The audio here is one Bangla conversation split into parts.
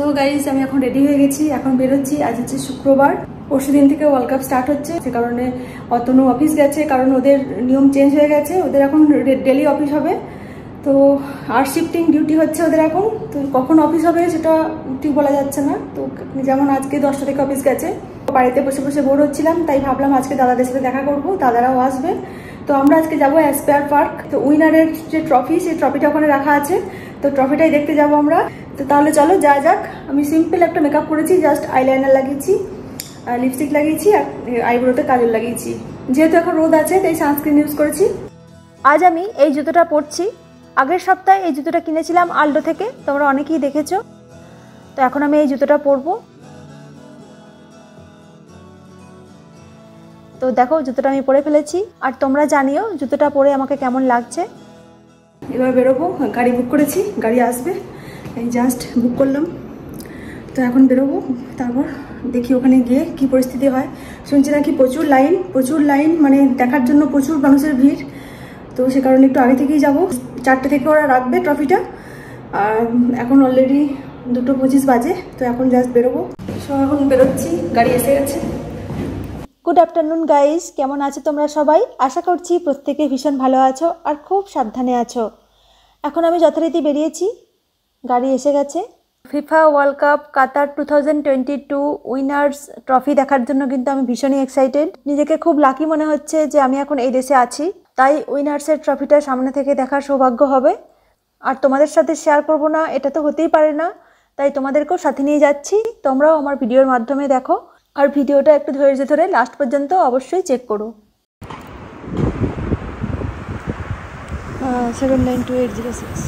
গাইস আমি এখন রেডি হয়ে গেছি, এখন বেরোচ্ছি। আজ হচ্ছে শুক্রবার, পরশু দিন থেকে ওয়ার্ল্ড কাপ স্টার্ট হচ্ছে, সে কারণে অতনু অফিস গেছে, কারণ ওদের নিয়ম চেঞ্জ হয়ে গেছে, ওদের এখন ডেলি অফিস হবে। তো আর শিফটিং ডিউটি হচ্ছে ওদের এখন, তো কখন অফিস হবে সেটা ঠিক বলা যাচ্ছে না। তো যেমন আজকে 10টা থেকে অফিস গেছে, বাড়িতে বসে বসে বোর হচ্ছিলাম, তাই ভাবলাম আজকে দাদাদের সাথে দেখা করব, দাদারাও আসবে। তো আমরা আজকে যাবো অ্যাসপায়ার পার্ক। তো উইনারের যে ট্রফি, সেই ট্রফিটা ওখানে রাখা আছে, তো ট্রফিটাই দেখতে যাবো আমরা। তো তাহলে চলো যা যাক। আমি সিম্পল একটা মেকআপ করেছি, জাস্ট আইলাইনার লাগিয়েছি, লিপস্টিক লাগিয়েছি আর আইব্রোতে কাজল লাগিয়েছি। যেহেতু এখন রোদ আছে তাই সানস্ক্রিন ইউজ করেছি। আজ আমি এই জুতোটা পরছি। আগের সপ্তাহে এই জুতোটা কিনেছিলাম আলডো থেকে, তোমরা অনেকেই দেখেছো। তো এখন আমি এই জুতোটা পরবো। তো দেখো জুতোটা আমি পরে ফেলেছি, আর তোমরা জানিও জুতোটা পরে আমাকে কেমন লাগছে। এবার বেরোবো, গাড়ি বুক করেছি, গাড়ি আসবে, এই জাস্ট বুক করলাম। তো এখন বেরোবো, তারপর দেখি ওখানে গিয়ে কি পরিস্থিতি হয়। শুনছি নাকি প্রচুর লাইন, মানে দেখার জন্য প্রচুর মানুষের ভিড়। তো সে কারণে একটু আগে থেকেই যাবো। 4টে থেকে ওরা রাখবে ট্রফিটা, আর এখন অলরেডি 2:25 বাজে। তো এখন জাস্ট বেরোবো, সো এখন বেরোচ্ছি, গাড়ি এসে গেছে। গুড আফটারনুন গাইস, কেমন আছো তোমরা সবাই? আশা করছি প্রত্যেকে ভীষণ ভালো আছো আর খুব সাবধানে আছো। এখন আমি যথারীতি বেরিয়েছি, গাড়ি এসে গেছে। FIFA world cup Qatar 2022 winners trophy দেখার জন্য কিন্তু আমি ভীষণই এক্সাইটেড। নিজেকে খুব লাকি মনে হচ্ছে যে আমি এখন এই দেশে আছি, তাই উইনার্সের ট্রফিটা সামনে থেকে দেখার সৌভাগ্য হবে। আর তোমাদের সাথে শেয়ার করব না এটা তো হতেই পারে না, তাই তোমাদেরকেও সাথে নিয়ে যাচ্ছি। তোমরাও আমার ভিডিওর মাধ্যমে দেখো, আর ভিডিওটা একটু ধৈর্য ধরে লাস্ট পর্যন্ত অবশ্যই চেক করো। 792806।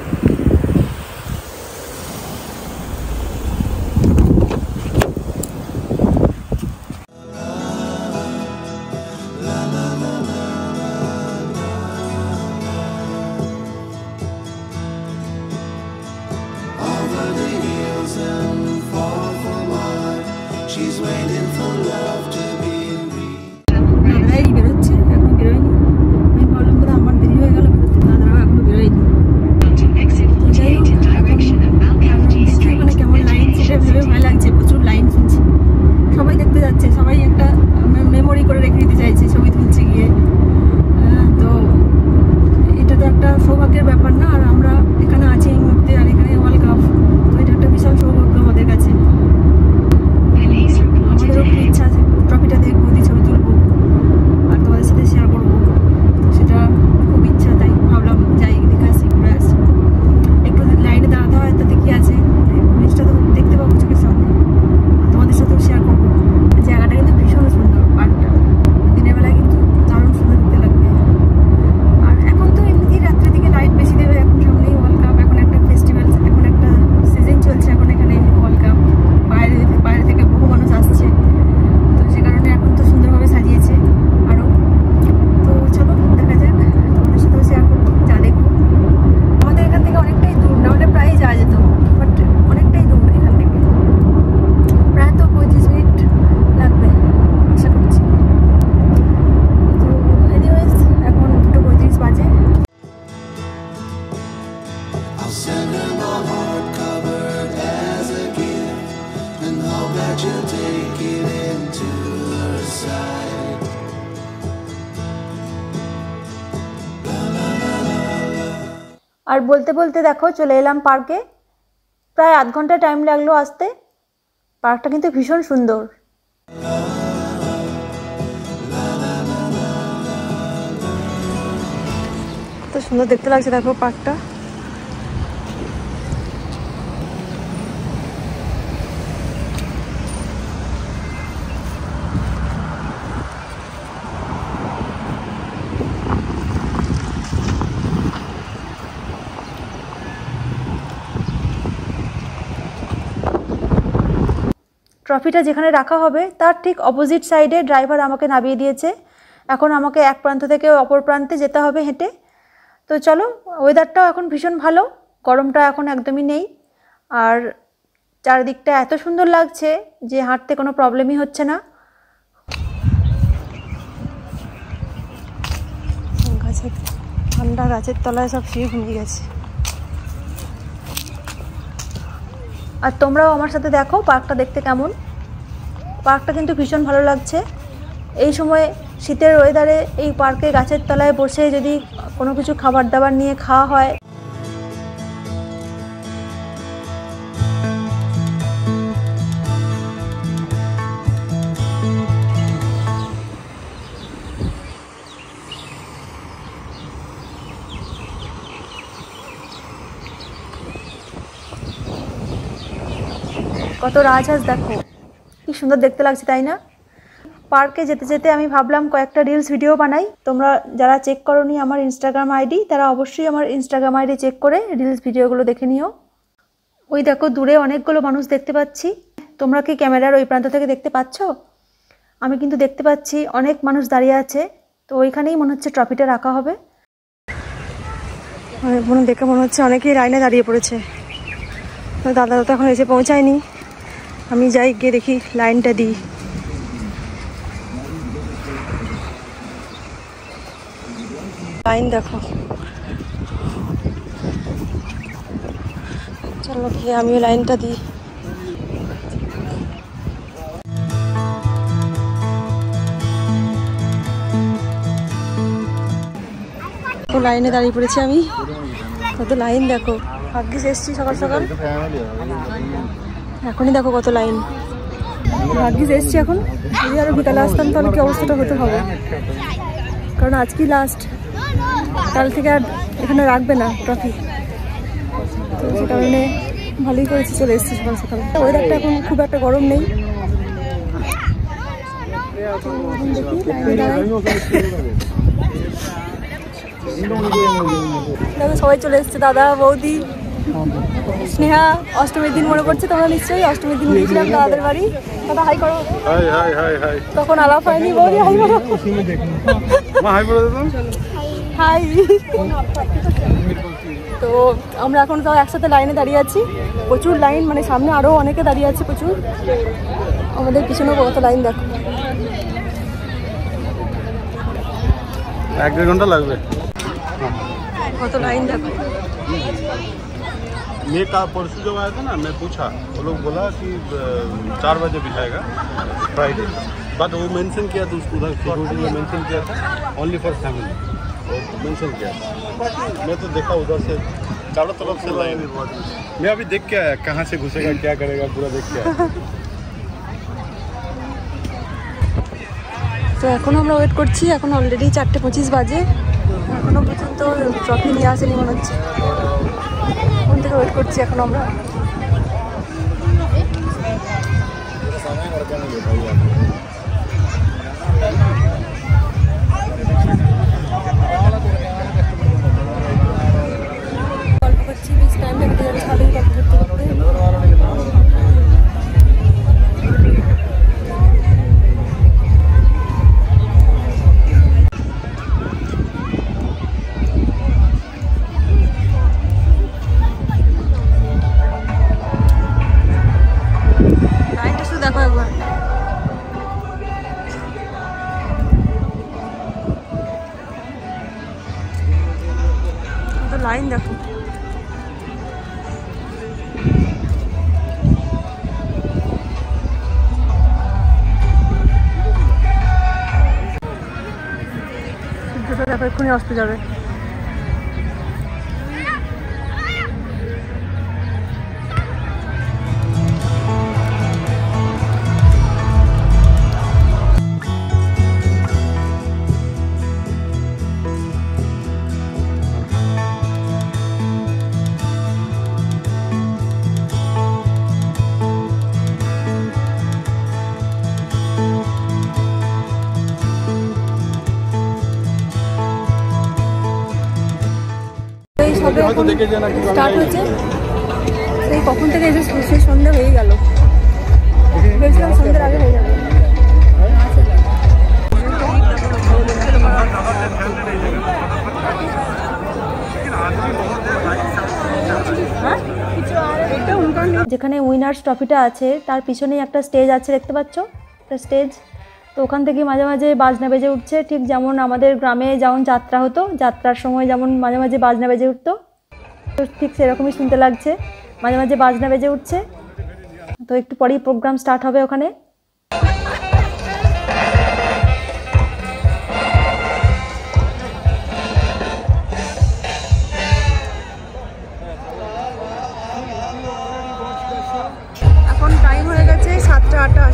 আর বলতে বলতে দেখো চলে এলাম পার্কে। প্রায় আধ ঘন্টা টাইম লাগলো আসতে। পার্কটা কিন্তু ভীষণ সুন্দর। কত সুন্দর দেখতে লাগছে দেখো পার্কটা। ট্রফিটা যেখানে রাখা হবে তার ঠিক অপোজিট সাইডে ড্রাইভার আমাকে নামিয়ে দিয়েছে। এখন আমাকে এক প্রান্ত থেকে অপর প্রান্তে যেতে হবে হেঁটে। তো চলো, ওয়েদারটাও এখন ভীষণ ভালো, গরমটা এখন একদমই নেই। আর চারিদিকটা এত সুন্দর লাগছে যে হাঁটতে কোনো প্রবলেমই হচ্ছে না। গাছের ঠান্ডা গাছের তলায় সব শুয়ে ঘুমিয়ে গেছে। আর তোমরাও আমার সাথে দেখো পার্কটা দেখতে কেমন। পার্কটা কিন্তু ভীষণ ভালো লাগছে। এই সময় শীতের ওয়েদারে এই পার্কে গাছের তলায় বসে যদি কোনো কিছু খাবার দাবার নিয়ে খাওয়া হয়, কত রাজহাঁস দেখো, কি সুন্দর দেখতে লাগছে তাই না? পার্কে যেতে যেতে আমি ভাবলাম কয়েকটা রিলস ভিডিও বানাই। তোমরা যারা চেক করোনি আমার ইনস্টাগ্রাম আইডি, তারা অবশ্যই আমার ইনস্টাগ্রাম আইডি চেক করে রিলস ভিডিওগুলো দেখে নিও। ওই দেখো দূরে অনেকগুলো মানুষ দেখতে পাচ্ছি। তোমরা কি ক্যামেরার ওই প্রান্ত থেকে দেখতে পাচ্ছ? আমি কিন্তু দেখতে পাচ্ছি অনেক মানুষ দাঁড়িয়ে আছে। তো ওইখানেই মনে হচ্ছে ট্রফিটা রাখা হবে। দেখে মনে হচ্ছে অনেকেই লাইনে দাঁড়িয়ে পড়েছে। দাদা তো এখন এসে পৌঁছায়নি। আমি যাই, গিয়ে দেখি লাইনটা দিই। লাইন দেখো, চলো গিয়ে আমিও লাইনটা দিই। লাইনে দাঁড়িয়ে পড়েছি আমি। কত লাইন দেখো, ভাগ্যিস এসছি সকাল সকাল, এখনই দেখো কত লাইন। ভাগ্যিস এসছি এখন, যদি আরো বিকালে আসতাম তাহলে কি অবস্থাটা হতে হবে। কারণ আজকেই লাস্ট, কাল থেকে আর এখানে রাখবে না ট্রফি। তো সে কারণে ভালোই করেছি, চলে এসেছি সকাল সকাল। ওয়েদারটা এখন খুব একটা গরম নেই। দেখো সবাই চলে এসছে, দাদা বৌদি স্নেহা। অষ্টমীর দিন মনে পড়ছে তোমরা নিশ্চয়ই? অষ্টমীর দিন গিয়েছিলাম দাদাদের বাড়ি। দাদা হাই করো। তখন আলাপ হয়নি, বৌদি হাই করো। হাই। তো আমরা এখন সব একসাথে লাইনে দাঁড়িয়ে আছি। প্রচুর লাইন, মানে সামনে আরও অনেকে দাঁড়িয়ে আছে প্রচুর। আমাদের পিছনেও কত লাইন দেখো। 1-1.5 ঘন্টা লাগবে। কত লাइन देखो। मैं का परसों जब आया था ना, मैं पूछा, वो लोग बोला कि 4 बजे बिठाएगा फ्राइडे, बट वो मेंशन किया था उसको, उधर सिक्योरिटी में मेंशन किया था ओनली फॉर फैमिली, वो मेंशन किया था। मैं तो देखा उधर से चारों तरफ से लाइन। मैं अभी देख के आया कहाँ से घुसेगा, क्या करेगा, पूरा देख के आया। তো এখন আমরা ওয়েট করছি। এখন অলরেডি 4:25 বাজে, এখনো পর্যন্ত ট্রফি নিয়ে আসেনি মনে হচ্ছে। কোন থেকে ওয়েট করছি এখন আমরা। গল্প করছি, বেশ টাইম লাগতে যাচ্ছে সারাদিন গল্প করতে করতে। দেখো একবার তো লাইন দেখো। দেখো এক্ষুনি আসতে যাবে। স্টার্ট হয়েছে, সেই কখন থেকে এসে সেই সন্ধ্যা হয়ে গেল। ভেবেছিলাম সন্ধ্যার আগে হয়ে যাবে। যেখানে উইনার্স ট্রফিটা আছে তার পিছনেই একটা স্টেজ আছে, দেখতে পাচ্ছ একটা স্টেজ। তো ওখান থেকে মাঝে মাঝে বাজনা বেজে উঠছে, ঠিক যেমন আমাদের গ্রামে যেমন যাত্রা হতো, যাত্রার সময় যেমন মাঝে মাঝে বাজনা বেজে উঠতো, ঠিক সেরকমই শুনতে লাগছে। মাঝে মাঝে বাজনা বেজে উঠছে তো একটু পরেই প্রোগ্রাম স্টার্ট হবে ওখানে। এখন টাইম হয়ে গেছে 7:28।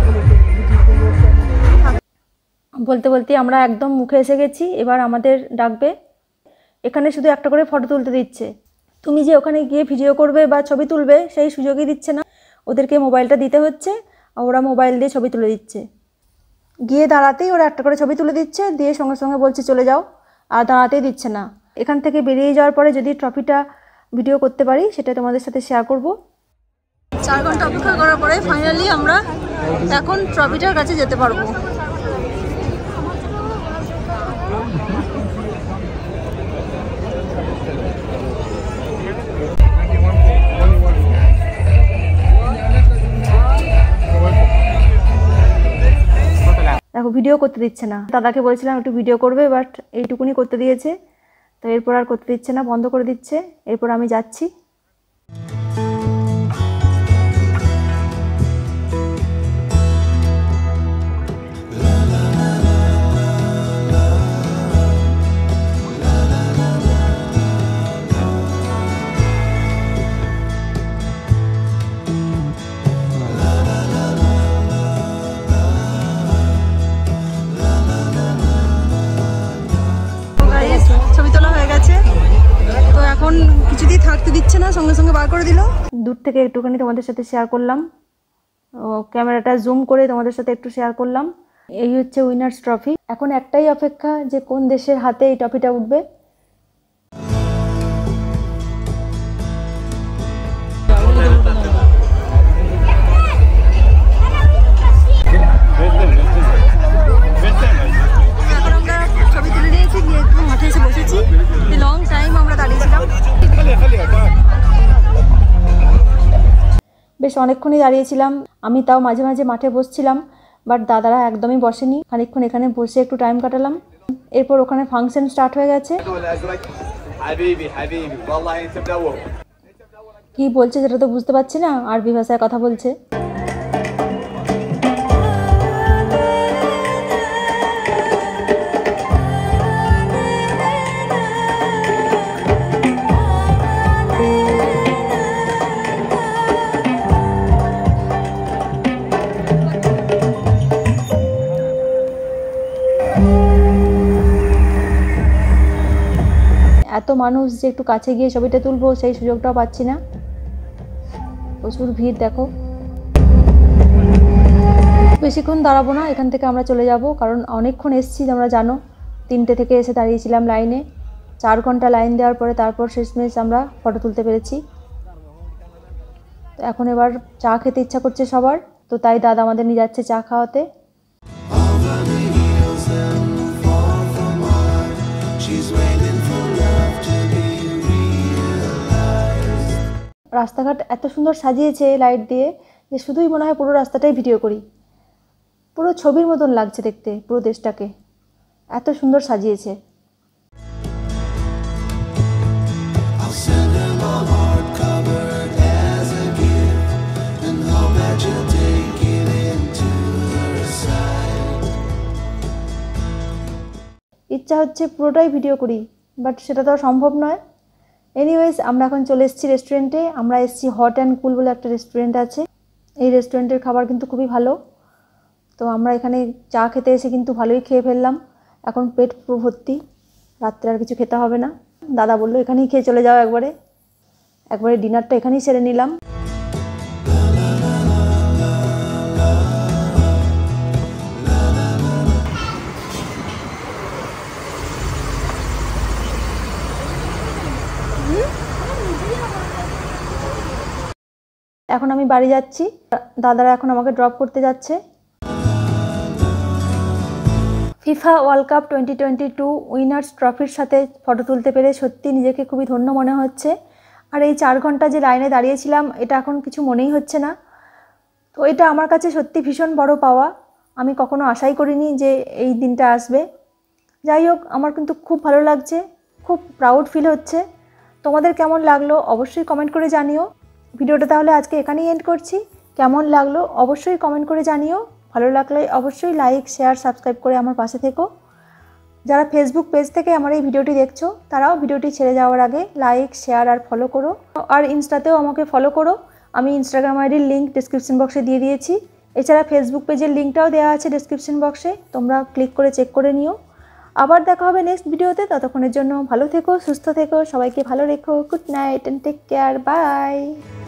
বলতে বলতে আমরা একদম মুখে এসে গেছি। এবার আমাদের ডাকবে। এখানে শুধু একটা করে ফটো তুলতে দিচ্ছে। তুমি যে ওখানে গিয়ে ভিডিও করবে বা ছবি তুলবে সেই সুযোগই দিচ্ছে না, ওদেরকে মোবাইলটা দিতে হচ্ছে আর ওরা মোবাইল দিয়ে ছবি তুলে দিচ্ছে। গিয়ে দাঁড়াতেই ওরা একটা করে ছবি তুলে দিচ্ছে, দিয়ে সঙ্গে সঙ্গে বলছে চলে যাও, আর দাঁড়াতেই দিচ্ছে না। এখান থেকে বেরিয়ে যাওয়ার পরে যদি ট্রফিটা ভিডিও করতে পারি সেটা তোমাদের সাথে শেয়ার করব। 4 ঘন্টা অপেক্ষা করার পরে ফাইনালি আমরা এখন ট্রফিটার কাছে যেতে পারবো। দেখো ভিডিও করতে দিচ্ছে না। দাদাকে বলেছিলাম একটু ভিডিও করবে, বাট এইটুকুনি করতে দিয়েছে। তো এরপর আর করতে দিচ্ছে না, বন্ধ করে দিচ্ছে। এরপর আমি যাচ্ছি। ছবি তোলা হয়ে গেছে। তো এখন কিছুতেই থাকতে দিচ্ছে না, সঙ্গে সঙ্গে বার করে দিল। দূর থেকে একটুখানি তোমাদের সাথে শেয়ার করলাম, ক্যামেরাটা জুম করে তোমাদের সাথে একটু শেয়ার করলাম। এই হচ্ছে উইনার্স ট্রফি। এখন একটাই অপেক্ষা যে কোন দেশের হাতে এই ট্রফিটা উঠবে। বেশ অনেকক্ষণই দাঁড়িয়েছিলাম আমি, তাও মাঝে মাঝে মাঠে বসছিলাম, বাট দাদারা একদমই বসেনি। খানিকক্ষণ এখানে বসে একটু টাইম কাটালাম। এরপর ওখানে ফাংশন স্টার্ট হয়ে গেছে। কি বলছে সেটা তো বুঝতে পারছি না, আরবি ভাষায় কথা বলছে। এত মানুষ যে একটু কাছে গিয়ে ছবিটা তুলবো সেই সুযোগটাও পাচ্ছি না। প্রচুর ভিড় দেখো। বেশিক্ষণ দাঁড়াবো না, এখান থেকে আমরা চলে যাব, কারণ অনেকক্ষণ এসেছি তোমরা জানো। 3টে থেকে এসে দাঁড়িয়েছিলাম লাইনে। 4 ঘন্টা লাইন দেওয়ার পরে তারপর শেষমেশ আমরা ফটো তুলতে পেরেছি। তো এখন এবার চা খেতে ইচ্ছা করছে সবার, তো তাই দাদা আমাদের নিয়ে যাচ্ছে চা খাওয়াতে। রাস্তাঘাট এত সুন্দর সাজিয়েছে লাইট দিয়ে যে শুধুই মনে হয় পুরো রাস্তাটাই ভিডিও করি। পুরো ছবির মতন লাগছে দেখতে পুরো দেশটাকে, এত সুন্দর সাজিয়েছে। ইচ্ছা হচ্ছে পুরোটাই ভিডিও করি, বাট সেটা তো সম্ভব নয়। এনিওয়েজ আমরা এখন চলে এসেছি রেস্টুরেন্টে। আমরা এসেছি হট অ্যান্ড কুল বলে একটা রেস্টুরেন্ট আছে। এই রেস্টুরেন্টের খাবার কিন্তু খুবই ভালো। তো আমরা এখানে চা খেতে এসে কিন্তু ভালোই খেয়ে ফেললাম। এখন পেট পুরো ভর্তি, রাত্রে আর কিছু খেতে হবে না। দাদা বললো এখানেই খেয়ে চলে যাও, একবারে ডিনারটা এখানেই সেরে নিলাম। এখন আমি বাড়ি যাচ্ছি, দাদারা এখন আমাকে ড্রপ করতে যাচ্ছে। ফিফা ওয়ার্ল্ড কাপ 2022 উইনার্স ট্রফির সাথে ফটো তুলতে পেরে সত্যি নিজেকে খুবই ধন্য মনে হচ্ছে। আর এই 4 ঘন্টা যে লাইনে দাঁড়িয়েছিলাম এটা এখন কিছু মনেই হচ্ছে না। তো এটা আমার কাছে সত্যি ভীষণ বড় পাওয়া। আমি কখনো আশাই করিনি যে এই দিনটা আসবে। যাই হোক, আমার কিন্তু খুব ভালো লাগছে, খুব প্রাউড ফিল হচ্ছে। তোমাদের কেমন লাগলো অবশ্যই কমেন্ট করে জানিও। ভিডিওটা তাহলে আজকে এখানেই এন্ড করছি। কেমন লাগলো অবশ্যই কমেন্ট করে জানিও। ভালো লাগলে অবশ্যই লাইক শেয়ার সাবস্ক্রাইব করে আমার পাশে থেকো। যারা ফেসবুক পেজ থেকে আমার এই ভিডিওটি দেখছো তারাও ভিডিওটি ছেড়ে যাওয়ার আগে লাইক শেয়ার আর ফলো করো। আর ইনস্টাতেও আমাকে ফলো করো, আমি ইনস্টাগ্রাম আইডির লিঙ্ক ডিসক্রিপশন বক্সে দিয়ে দিয়েছি। এছাড়া ফেসবুক পেজের লিঙ্কটাও দেওয়া আছে ডিসক্রিপশন বক্সে, তোমরা ক্লিক করে চেক করে নিও। আবার দেখা হবে নেক্সট ভিডিওতে, ততক্ষণের জন্য ভালো থেকো, সুস্থ থেকো, সবাইকে ভালো রেখো। Good night and take care, by.